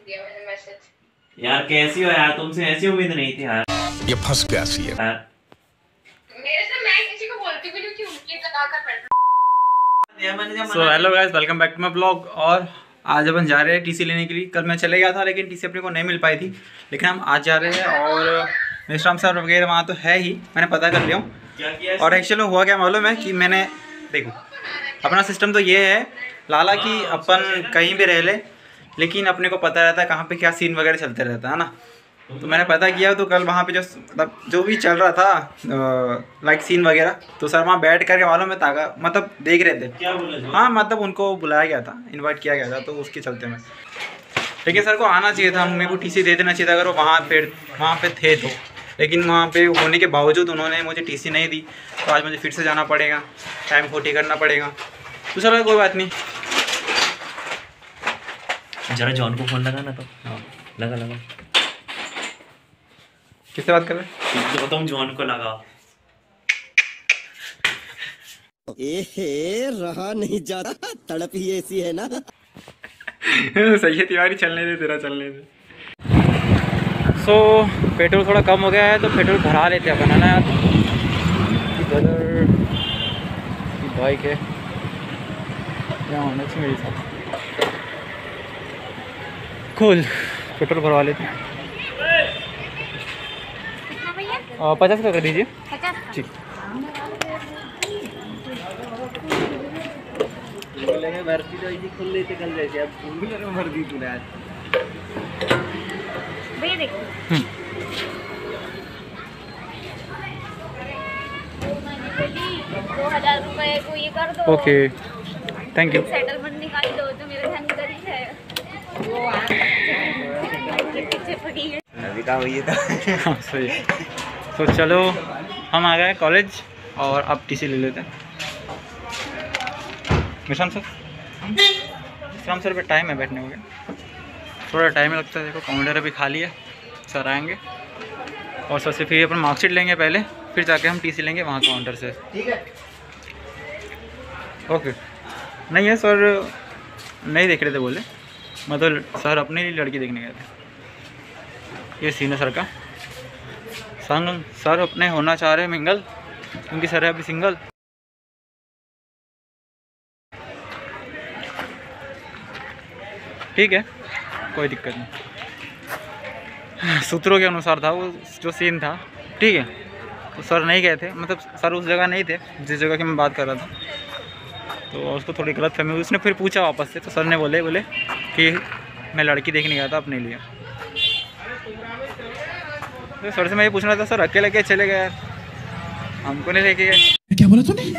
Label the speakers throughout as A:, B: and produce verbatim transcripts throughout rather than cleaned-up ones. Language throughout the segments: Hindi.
A: दिया मैंने मैसेज।
B: यार कैसी हो यार, तुमसे ऐसी उम्मीद नहीं थी यार।
C: ये फंस गया सी है।
A: मेरे से मैं किसी को बोलती भी नहीं कि उम्मीद लगा कर बैठना।
D: So hello guys, welcome back to my vlog. और आज अपन जा रहे हैं टीसी लेने के लिए। कल मैं चले गया था लेकिन टीसी अपने को नहीं मिल पाई थी, लेकिन हम आज जा रहे हैं। और मिस्टर सर वगैरह वहाँ तो है ही, मैंने पता कर लिया हूँ। और एक्चुअली हुआ क्या मालूम है कि मैंने देखो अपना सिस्टम तो ये है लाला कि अपन कहीं भी रह ले लेकिन अपने को पता रहता है कहाँ पे क्या सीन वगैरह चलते रहता है ना। तो मैंने पता किया तो कल वहाँ पे जो मतलब जो भी चल रहा था लाइक सीन वगैरह, तो सर वहाँ बैठ करके मालूम है ताका मतलब देख रहे थे।
B: क्या बोले?
D: हाँ मतलब उनको बुलाया गया था, इनवाइट किया गया था, तो उसके चलते में लेकिन सर को आना चाहिए था, मेरे को टीसी दे देना चाहिए था अगर वो वहाँ पे वहाँ पे थे तो। लेकिन वहाँ पे होने के बावजूद उन्होंने मुझे टीसी नहीं दी, तो आज मुझे फिर से जाना पड़ेगा, टाइम खोटी करना पड़ेगा। तो चलो कोई बात नहीं।
B: जरा जॉन को फोन लगा ना। तो हाँ लगा लगा।
D: किससे बात कर रहे
B: तो तुम जॉन को लगा।
E: ए रहा नहीं जा रहा, तड़प ही ऐसी है ना।
D: सही है तिवारी, चलने दे तेरा चलने दे। सो so, पेट्रोल थोड़ा कम हो गया है तो पेट्रोल भरा लेते हैं अपन, है ना यार। इधर बाइक है क्या होना चाहिए मेरे साथ। कूल, पेट्रोल भरवा लेते हैं। पचास का कर दीजिए। ठीक।
B: भर्ती तो ऐसी खुल लेते कल जैसे अब भर दी तूने आज।
A: भैया देखो दो हजार रुपए को ये कर दो।
D: Okay thank you.
A: सेटलमेंट निकाल दो तो मेरे ध्यान इधर है। पीछे पड़ी है
B: अभी कहाँ हुई था।
D: हाँ सही है। तो चलो हम आ गए कॉलेज और अब टीसी ले लेते हैं। विश्राम सर, विश्राम सर पे टाइम है बैठने हो गया, थोड़ा टाइम लगता है। देखो काउंटर अभी खाली है, सर आएंगे और सर से फिर अपन मार्कशीट लेंगे पहले, फिर जाके हम टीसी लेंगे वहाँ काउंटर से।
B: ठीक है
D: ओके। नहीं है सर, नहीं देख रहे थे बोले, मतलब सर अपने लिए लड़की देखने गए थे। ये सीन है सर का। संग सर अपने होना चाह रहे हैं मिंगल, उनकी सर है अभी सिंगल। ठीक है कोई दिक्कत नहीं, सूत्रों के अनुसार था वो जो सीन था। ठीक है तो सर नहीं गए थे, मतलब सर उस जगह नहीं थे जिस जगह की मैं बात कर रहा था। तो उसको थोड़ी गलत फहमी हुई, उसने फिर पूछा वापस से, तो सर ने बोले बोले कि मैं लड़की देखने गया था अपने लिए। तो सर से मैं ये पूछना था, सर अकेले क्या चले गए यार, हमको नहीं लेके गए।
C: क्या बोला तूने?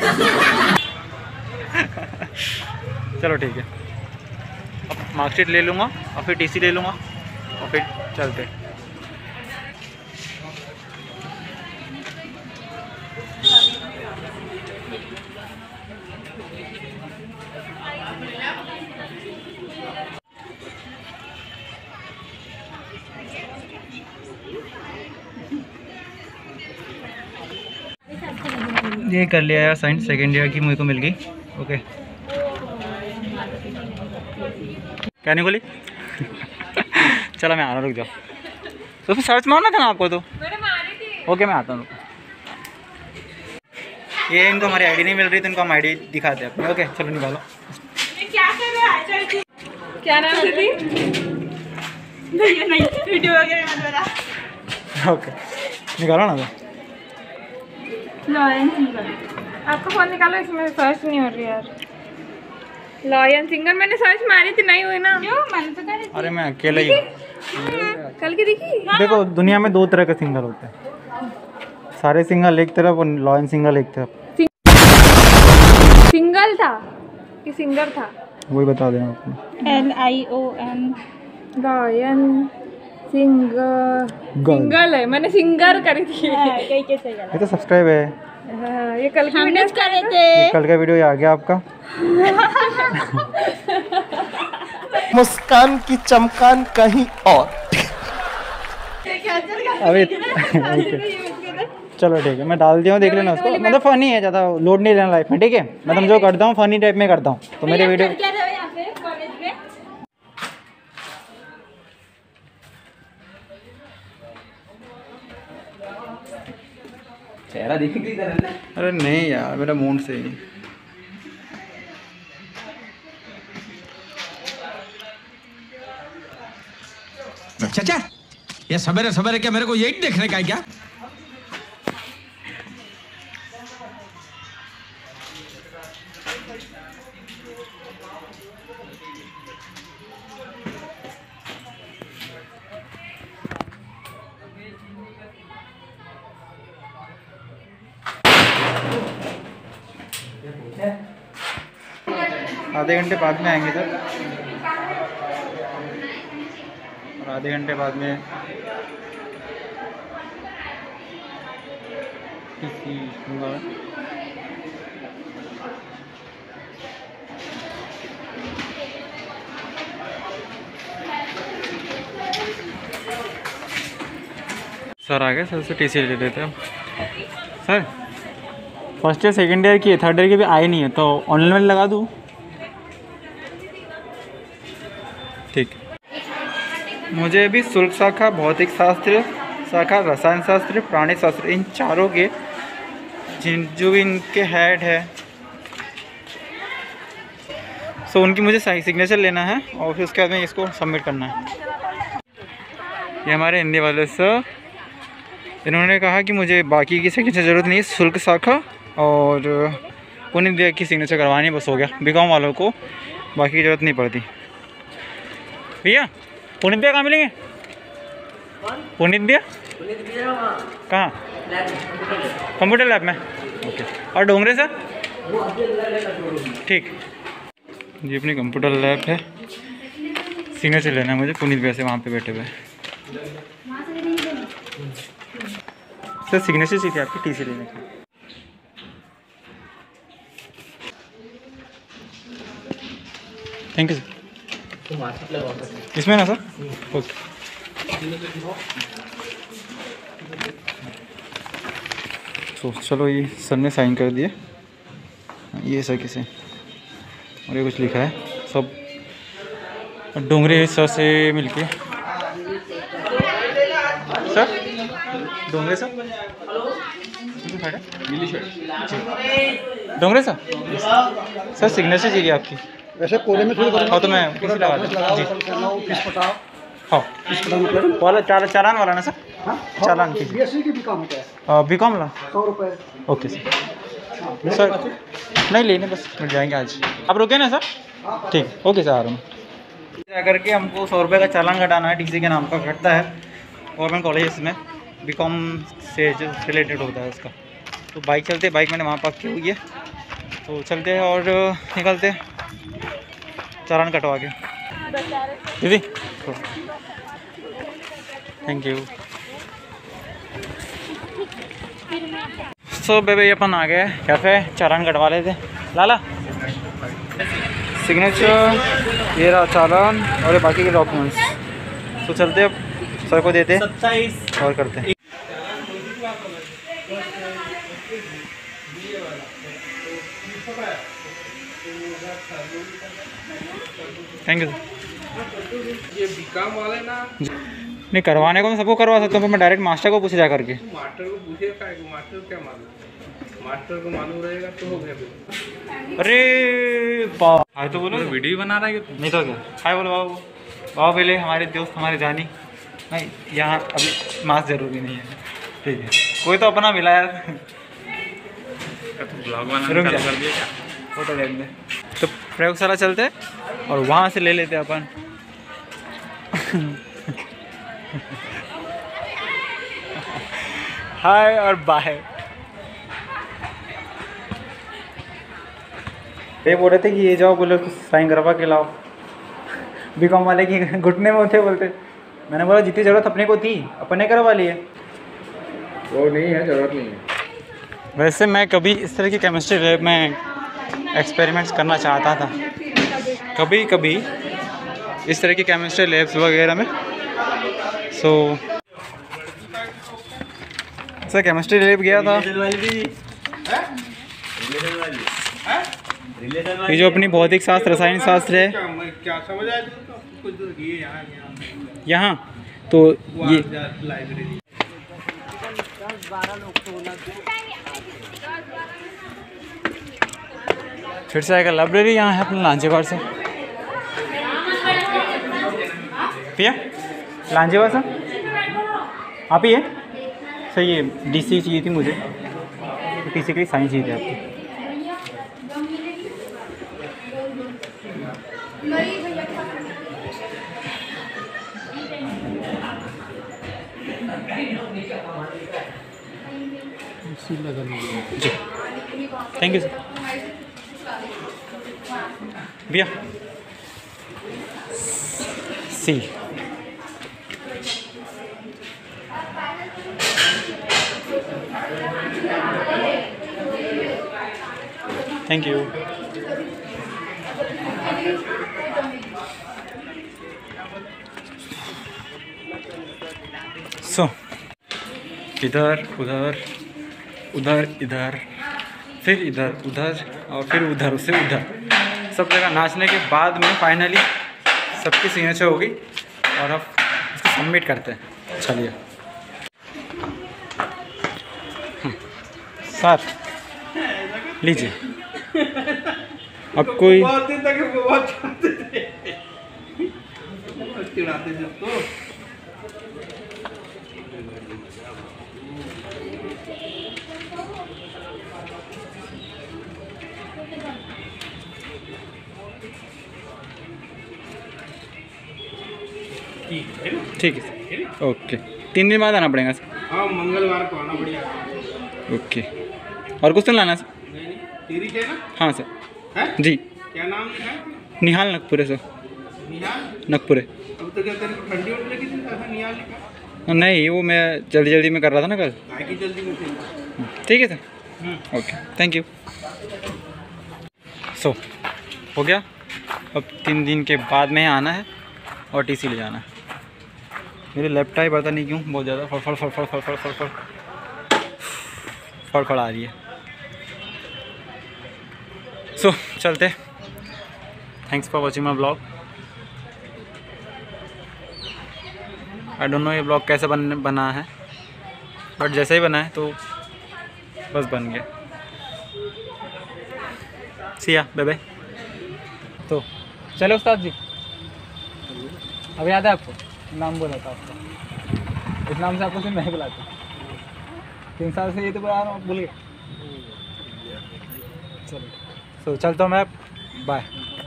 D: चलो ठीक है, अब मार्कशीट ले लूँगा और फिर टीसी ले लूँगा और फिर चलते। ये कर लिया यार साइंस, सेकेंड ईयर की मुझे को मिल गई। ओके क्या नहीं बोली। चलो मैं आ रहा हूँ, रुक जाओ। तो फिर सर्च मारना था ना आपको, तो ओके मैं आता हूँ। ये इनको हमारी आईडी नहीं मिल रही तो इनको हम आईडी दिखाते हैं अपनी। ओके चलो निकालो।
A: ये क्या कर रहा है? क्या नाम है दी? नहीं नहीं वीडियो वगैरह मत बना।
D: ओके निकालो ना। तो
A: लॉयन सिंगर, आपका फोन निकालो, इसमें सर्च नहीं हो रही यार। लॉयन सिंगर मैंने सर्च मारी थी, नहीं हुई ना। क्यों? मैंने तो करी थी।
D: अरे मैं अकेला ही हूँ।
A: कल की दिखी?
D: देखो दुनिया में दो तरह के सिंगर होते हैं, सारे सिंगल एक तरफ और लॉयन सिंगल एक तरफ।
A: सिंगल था कि सिंगर था?
D: वही बता देना आपको।
A: N I O N lion singer single है, मैंने सिंगर करी थी।
D: ये तो सब्सक्राइब है।
A: हाँ, ये कल की वीडियो कर रहे थे।
D: ये कल का वीडियो आ गया आपका।
E: मुस्कान की चमकान कहीं और।
D: अभी ओके चलो ठीक है, मैं डाल दिया हूँ, देख लेना उसको। मतलब फ़नी है, ज़्यादा लोड नहीं लेना लाइफ में। ठीक है मतलब जो करता हूँ फ़नी टाइप में करता हूँ, तो मेरे वीडियो
B: चेहरा दिख नहीं रहा।
D: अरे नहीं यार, मेरा मूड से ही।
C: चाचा, ये सवेरे सवेरे क्या मेरे को यही देखने का है क्या?
D: आधे घंटे बाद में आएंगे सर, और आधे घंटे बाद में किसी सर आ गए, सर से टी सी ले लेते हैं sir. First year second year की है, थर्ड ईयर की भी आई नहीं है, तो ऑनलाइन में लगा दूँ? ठीक। मुझे भी शुल्क शाखा, भौतिक शास्त्र शाखा, रसायन शास्त्र, प्राणी शास्त्र, इन चारों के जिन जो भी इनके हेड है, सो उनकी मुझे सिग्नेचर लेना है और फिर उसके बाद में इसको सबमिट करना है। ये हमारे हिंदी वाले सर, इन्होंने कहा कि मुझे बाकी की सिग्नेचर ज़रूरत नहीं है, शुल्क शाखा और पुनित व्यय की सिग्नेचर करवानी बस, हो गया। बीकॉम वालों को बाकी की ज़रूरत नहीं पड़ती। भैया पुनित भैया कहाँ मिलेंगे? पुनित भैया कहाँ? कंप्यूटर लैब में, ओके। और डोंगरे सर? ठीक, ये अपनी कंप्यूटर लैब है, सिग्नेचर लेना है मुझे पुनित भैया से, वहाँ पे बैठे हुए। सर सिग्नेचर चाहिए आपकी टी सी लेने की। Thank you sir. इसमें ना सर, ओके। तो चलो, ये सर ने साइन कर दिए, ये सर किसे, और ये कुछ लिखा है सब डोंगरे सर से मिलके। Sir Dongre sir, Dongre sir, sir signature चाहिए आपकी।
F: वैसे कोरे में थोड़ी
D: हाँ तो मैं किसी लगा दूँ जी। हाँ वाला चार चालान वाला ना सर? हाँ चालान की
F: बीएससी की भी काम होता है।
D: बी कॉम ला
F: सौ रुपये।
D: Okay sir. सर नहीं लेने, बस मिल जाएंगे आज। आप रुके ना सर? ठीक, ओके सर, आ रहा हूँ। जा करके हमको सौ रुपये का चालान कटाना है, टीसी के नाम का कटता है गवर्नमेंट कॉलेज में, बी कॉम से जो रिलेटेड होता है उसका। तो बाइक चलते, बाइक मैंने वहाँ पार्क की हुई है, तो चलते हैं और निकलते चालान कटवा के। दीदी थैंक यू। सो बेबी अपन आ गए कैफ़े, चालान कटवा लेते। लाला सिग्नेचर, ये रहा चालान और ये बाकी के डॉक्यूमेंट्स। तो चलते अब सर को देते और करते हैं। Thank you sir.
B: ये बीकॉम वाले ना
D: नहीं, करवाने को मैं सबको करवा सकता हूँ, पर मैं डायरेक्ट मास्टर को पूछे जा करके।
B: मास्टर को पूछे का है, मास्टर को क्या मालूम? मास्टर को मालूम रहेगा तो हो गया।
D: अरे बाबा, हाय तो बोलो।
B: वीडियो बना रहा है
D: नहीं तो क्या, हाय बोलो बाबू। बाबा पहले हमारे दोस्त, हमारे जानी। नहीं यहाँ अभी मास्क ज़रूरी नहीं है, ठीक है। कोई तो अपना मिला यार,
B: ब्लॉग बनाना
D: रुक जा।
B: चालू कर दिया क्या?
D: फोटो ले लेंगे। तो प्रयोगशाला चलते और वहाँ से ले लेते अपन। हाय और बाय। ये बोल रहे थे कि ये जाओ, बोले साइन करवा के लाओ। बीकॉम वाले की घुटने में उठे बोलते। मैंने बोला जितनी ज़रूरत अपने को थी अपने करवा लिए,
B: वो नहीं है, जरूरत नहीं है।
D: वैसे मैं कभी इस तरह की केमिस्ट्री लैब में एक्सपेरिमेंट्स करना चाहता था, कभी कभी इस तरह की केमिस्ट्री लैब्स वगैरह में। सो सर केमिस्ट्री लैब गया था, ये जो अपनी भौतिक शास्त्र रसायन शास्त्र है
B: क्या समझ आया कुछ दूर ये यहाँ
D: यहाँ, तो ये
B: लाइब्रेरी
D: फिर से आएगा लाइब्रेरी यहाँ है अपने लांचेवाड़ से। भैया लांचेवाड़ से आप ही है सही है। डीसी चाहिए थी मुझे, टीसी की साइन चाहिए थी आपकी। जी थैंक यू सर। भैया सी थैंक यू। सो इधर उधर उधर इधर फिर इधर उधर और फिर उधर से उधर सब जगह नाचने के बाद में फाइनली सबकी सिग्नेचर हो गई और अब इसको सबमिट करते हैं। चलिए सर लीजिए। अब कोई
B: बहुत दिन तक बहुत चिढ़ाते थे चिढ़ाते थे तो
D: ठीक है सर। ओके तीन दिन बाद आना पड़ेगा सर।
B: हाँ मंगलवार को आना बढ़िया।
D: ओके और कुछ तो लाना सर?
B: नहीं नहीं तेरी है ना?
D: हाँ सर।
B: है?
D: जी
B: क्या नाम लिखा है?
D: निहाल नगपुरे सर।
B: निहाल
D: नगपुरे।
B: अब तो क्या तेरे को ठंडी होने लगी थी ऐसा निहाल लिखा?
D: नहीं वो मैं जल्दी जल्दी में कर रहा था ना कल।
B: काय की जल्दी में थे?
D: ठीक है sir. Okay thank you. So हो गया। अब तीन दिन के बाद में आना है और टीसी ले जाना है। मेरी लैपटॉप पता नहीं क्यों बहुत ज़्यादा फड़फड़ फड़फड़ फड़फड़ फड़फड़ फड़फड़ आ रही है। सो so, चलते। Thanks for watching my vlog. I don't know ये ब्लॉग कैसे बन बना है बट जैसे ही बना है तो बस बन गया। See ya bye bye. तो चलो उस्ताद जी अब याद है आपको नाम बोला था आपका, इस नाम से आपको सिर्फ नहीं बुलाता। तीन साल से ये तो बुला रहा हूँ भूल गया। चलो सो चलता हूँ मैं। बाय।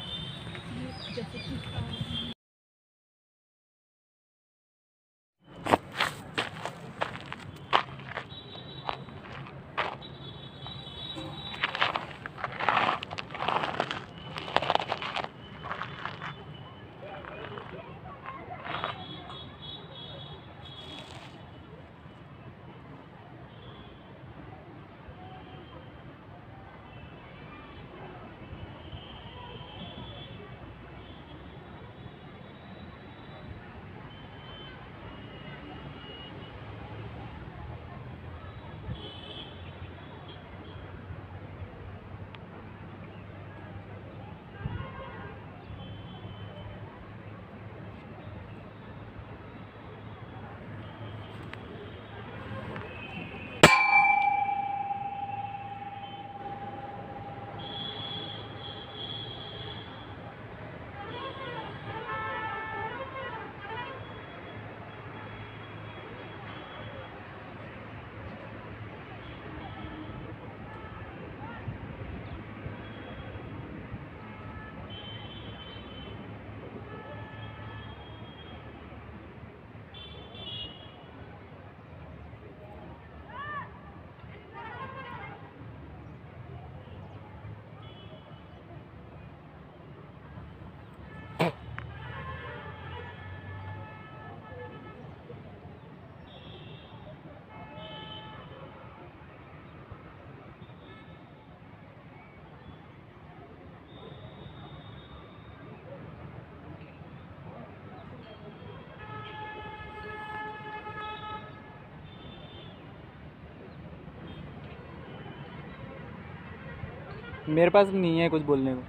D: मेरे पास नहीं है कुछ बोलने को।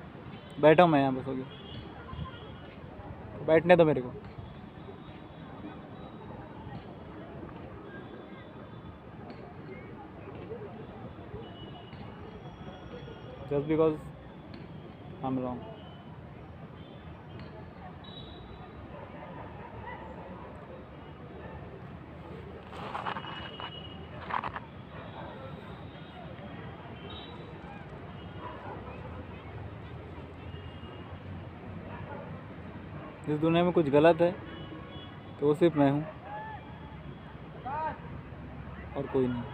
D: बैठा हूँ मैं यहाँ बस हो गया। बैठने दो मेरे को। just because I'm wrong. इस दुनिया में कुछ गलत है तो वो सिर्फ मैं हूँ और कोई नहीं।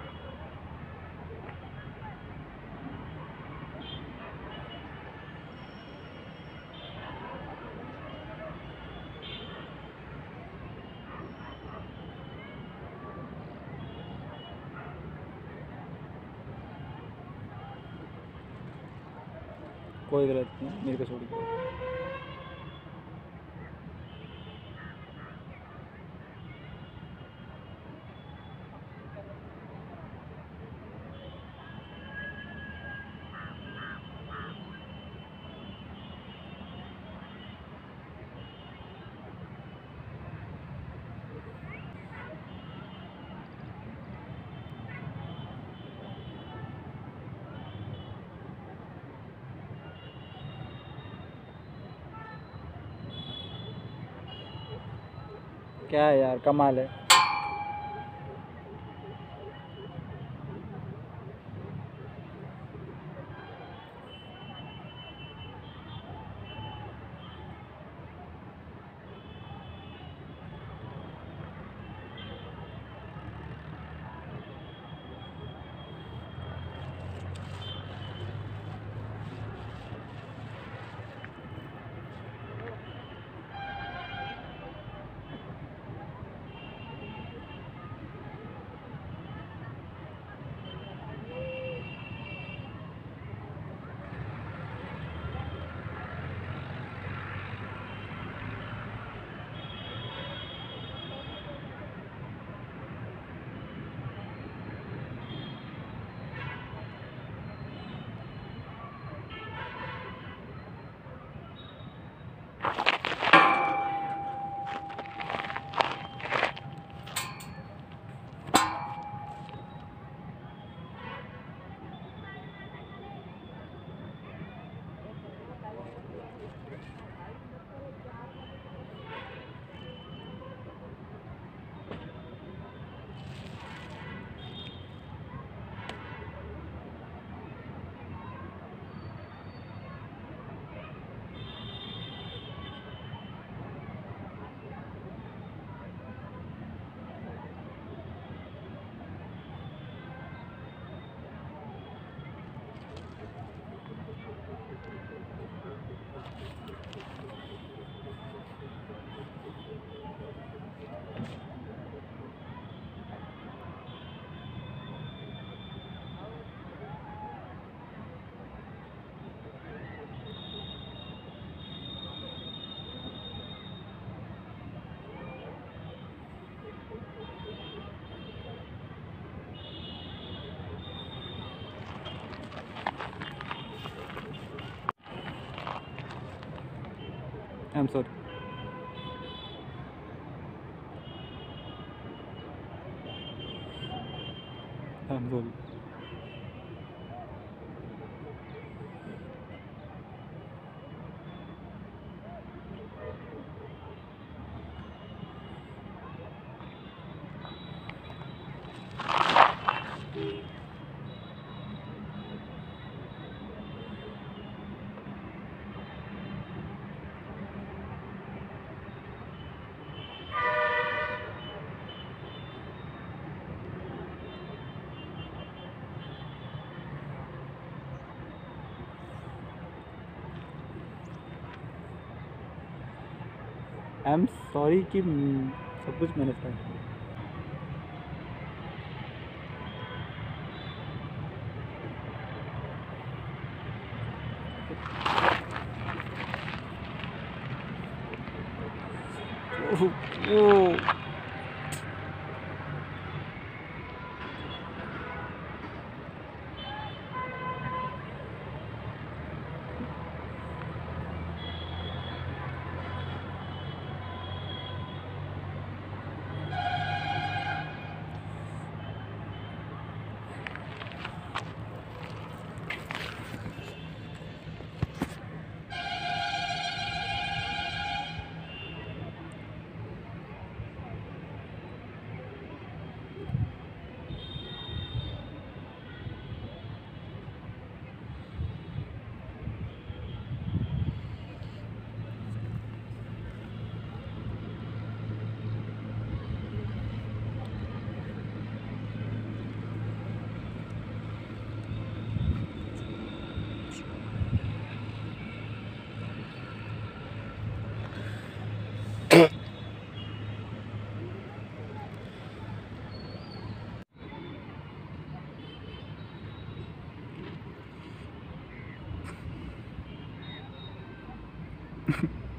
D: कोई गलत नहीं, मेरे को छोड़िए। क्या है यार, कमाल है। I'm sorry. I'm sorry. I am sorry कि सब कुछ मैंने कहा। ओ है।